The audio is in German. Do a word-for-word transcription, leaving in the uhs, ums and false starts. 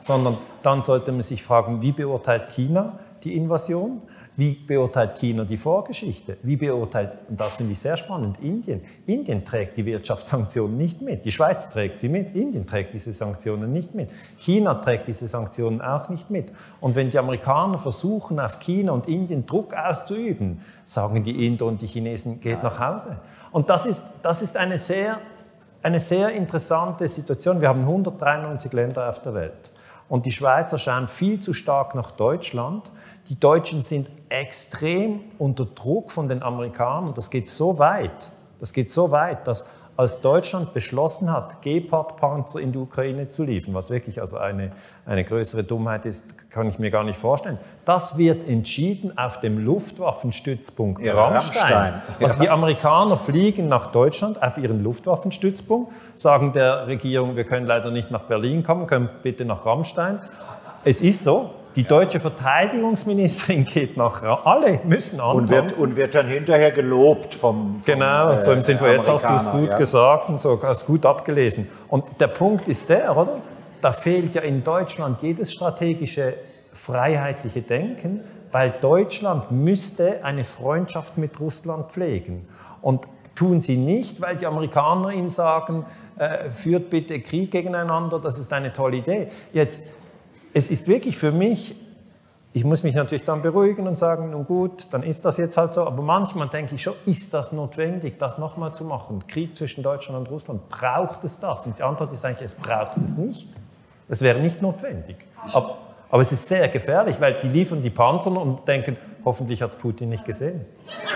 sondern dann sollte man sich fragen, wie beurteilt China die Invasion? Wie beurteilt China die Vorgeschichte? Wie beurteilt, und das finde ich sehr spannend, Indien? Indien trägt die Wirtschaftssanktionen nicht mit. Die Schweiz trägt sie mit. Indien trägt diese Sanktionen nicht mit. China trägt diese Sanktionen auch nicht mit. Und wenn die Amerikaner versuchen, auf China und Indien Druck auszuüben, sagen die Inder und die Chinesen, geht nach Hause. Und das ist, das ist eine sehr, eine sehr interessante Situation. Wir haben hundertdreiundneunzig Länder auf der Welt. Und die Schweizer schauen viel zu stark nach Deutschland. Die Deutschen sind extrem unter Druck von den Amerikanern. Das geht so weit, das geht so weit, dass als Deutschland beschlossen hat, Gepard-Panzer in die Ukraine zu liefern, was wirklich also eine, eine größere Dummheit ist, kann ich mir gar nicht vorstellen. Das wird entschieden auf dem Luftwaffenstützpunkt ja, Ramstein. Ramstein. Also ja. die Amerikaner fliegen nach Deutschland auf ihren Luftwaffenstützpunkt, sagen der Regierung, wir können leider nicht nach Berlin kommen, können bitte nach Ramstein. Es ist so. Die deutsche Verteidigungsministerin geht nach, alle müssen antanzen. Und wird, und wird dann hinterher gelobt vom, vom Genau, so im Sinne von, jetzt hast du es gut ja. gesagt und so, hast gut abgelesen. Und der Punkt ist der, oder? Da fehlt ja in Deutschland jedes strategische, freiheitliche Denken, weil Deutschland müsste eine Freundschaft mit Russland pflegen. Und tun sie nicht, weil die Amerikaner ihnen sagen, äh, führt bitte Krieg gegeneinander, das ist eine tolle Idee. Jetzt, es ist wirklich für mich, ich muss mich natürlich dann beruhigen und sagen, nun gut, dann ist das jetzt halt so, aber manchmal denke ich schon, ist das notwendig, das nochmal zu machen? Krieg zwischen Deutschland und Russland, braucht es das? Und die Antwort ist eigentlich, es braucht es nicht. Es wäre nicht notwendig. Aber, aber es ist sehr gefährlich, weil die liefern die Panzer und denken, hoffentlich hat es Putin nicht gesehen.